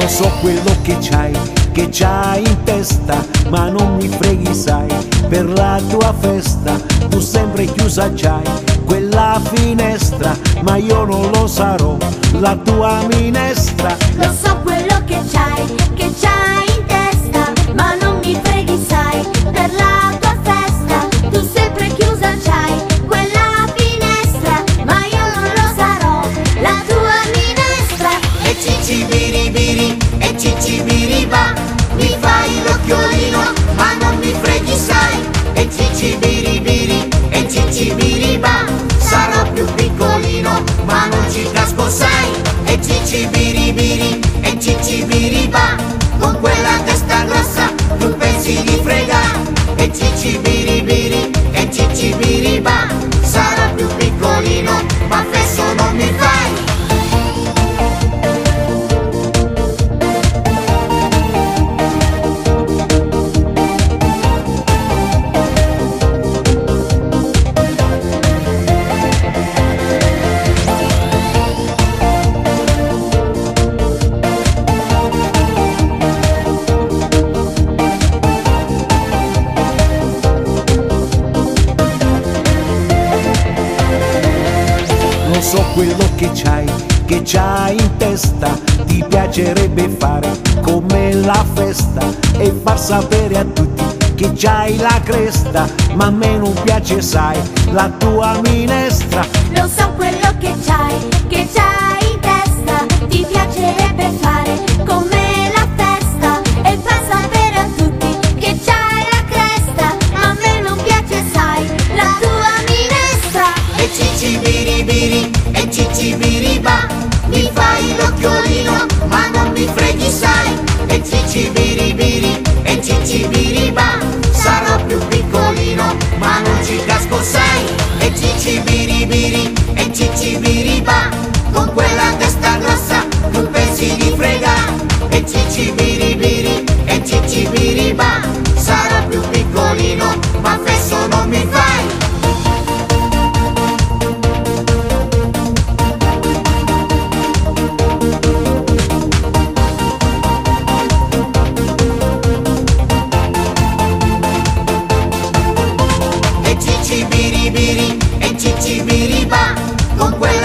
Lo so quello che c'hai in testa, ma non mi freghi sai, per la tua festa tu sempre chiusa c'hai quella finestra, ma io non lo sarò, la tua minestra. Lo so quello che c'hai in testa, ma non mi freghi sai, per la tua festa tu sempre chiusa c'hai quella finestra, ma io non lo sarò, la tua minestra. E cicci biribiri, e cicci biriba, mi fai l'occhiolino, ma non mi freghi sai. E cicci biribiri, e cicci biriba, sarò più piccolino, ma non ci casco sai. E cicci biribiri, e cicci biriba, con quella testa grossa tu pensi di fregare. E cicci biribiri, e cicci biriba, sarò più piccolino, ma fesso non mi fai. Lo so quello che c'hai in testa, ti piacerebbe fare come la festa e far sapere a tutti che c'hai la cresta, ma a me non piace sai, la tua minestra. Lo so quello che c'hai in testa, ti piacerebbe fare come la festa e far sapere a tutti che c'hai la cresta, ma a me non piace sai, la tua minestra. E cicci biribiri, e cicci biriba, mi fai l'occhiolino, ma non mi freghi sai. E cicci biribiri, e cicci biriba, sarò più piccolino, ma non ci casco sai. E cicci biribiri, e cicci biriba, con quella testa grossa tu pensi di fregare. E cicci biribiri, e cicci biriba, sarò più piccolino, ma fesso non mi fai. E cicci biribiri, e cicci biriba, con quella